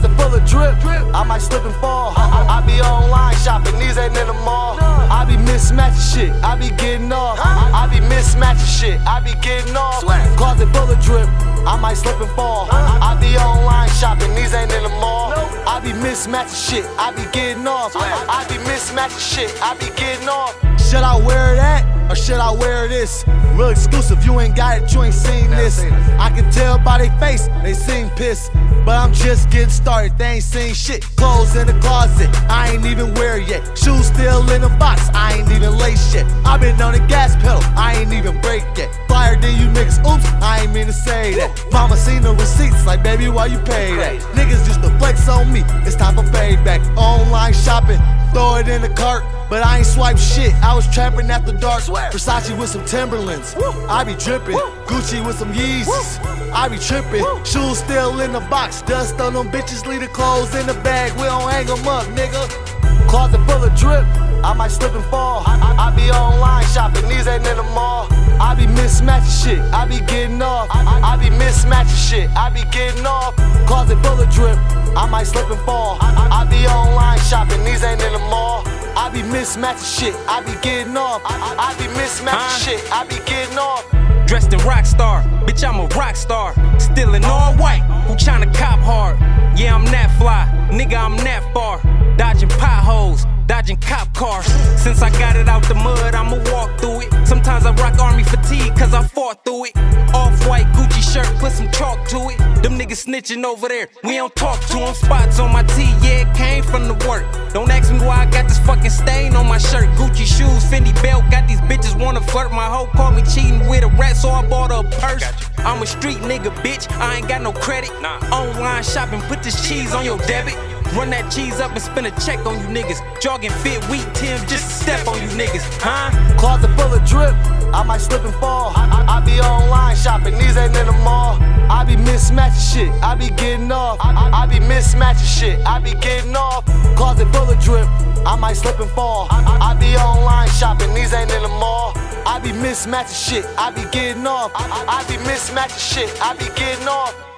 Closet full of drip, I might slip and fall. I be online shopping, these ain't in the mall. I be mismatching shit, I be getting off. I be mismatching shit, I be getting off. Closet full of drip, I might slip and fall. I be online shopping, these ain't in the mall. I be mismatching shit, I be getting off. I be mismatching shit, I be getting off. Should I wear that or should I wear this? Real exclusive, you ain't got it, you ain't seen this. I can tell by their face, they seem pissed. But I'm just getting started, they ain't seen shit. Clothes in the closet, I ain't even wear it yet. Shoes still in the box, I ain't even lace yet. I been on the gas pedal, I ain't even brake yet. Flyer than you niggas, oops, I ain't mean to say that. Mama seen the receipts, like baby, why you pay that? Niggas just to flex on me, it's time for payback. Online shopping, throw it in the cart. But I ain't swipe shit, I was trapping at the dark. Versace with some Timberlands, I be drippin'. Gucci with some Yeezys, I be trippin'. Shoes still in the box, dust on them bitches, leave the clothes in the bag. We don't hang them up, nigga. Closet full of drip, I might slip and fall. I be online shopping, these ain't in the mall. I be mismatching shit, I be getting off. I be mismatching shit, I be getting off. Closet full of drip, I might slip and fall. I be online shopping, these ain't in the mall. I be mismatching shit, I be getting off. I be mismatching shit, I be getting off. Dressed in rock star, bitch, I'm a rock star. Still in all white, who tryna cop hard? Yeah, I'm that fly, nigga, I'm that far. Dodging potholes, dodging cop cars. Since I got it out the mud, I'ma walk through it. Sometimes I rock army fatigue, cause I fought through it. Off-white Gucci shirt, put some chalk to it. Them niggas snitching over there, we don't talk to them. Spots on my tee, yeah, it came from the work. Don't ask me why I got this fucking stain on my shirt. Gucci shoes, Fendi belt, got these bitches wanna flirt. My hoe caught me cheating with a rat, so I bought her a purse. I'm a street nigga, bitch, I ain't got no credit. Online shopping, put this cheese on your debit. Run that cheese up and spend a check on you niggas. Jogging fit, weak Tim, just to step on you niggas, huh? Closet full of drip, I might slip and fall. I be online shopping, these ain't in the mall. I be mismatching shit, I be getting off. I be mismatching shit, I be getting off. Closet full of drip, I might slip and fall. I be online shopping, these ain't in the mall. I be mismatching shit, I be getting off. I be mismatching shit, I be getting off.